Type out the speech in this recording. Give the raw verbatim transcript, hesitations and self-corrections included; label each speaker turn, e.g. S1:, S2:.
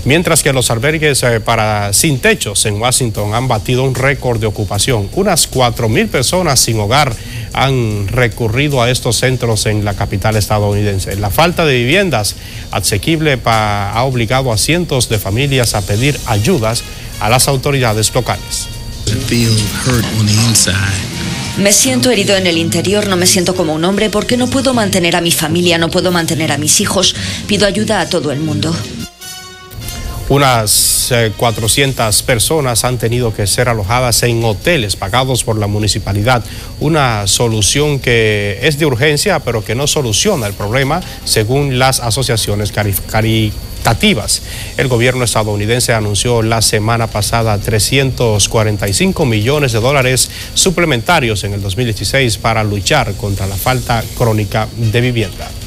S1: Mientras que los albergues eh, para sin techos en Washington han batido un récord de ocupación. Unas cuatro mil personas sin hogar han recurrido a estos centros en la capital estadounidense. La falta de viviendas asequibles ha obligado a cientos de familias a pedir ayudas a las autoridades locales.
S2: Me siento herido en el interior, no me siento como un hombre porque no puedo mantener a mi familia, no puedo mantener a mis hijos. Pido ayuda a todo el mundo.
S1: Unas eh, cuatrocientas personas han tenido que ser alojadas en hoteles pagados por la municipalidad. Una solución que es de urgencia, pero que no soluciona el problema, según las asociaciones caritativas. El gobierno estadounidense anunció la semana pasada trescientos cuarenta y cinco millones de dólares suplementarios en el dos mil dieciséis para luchar contra la falta crónica de vivienda.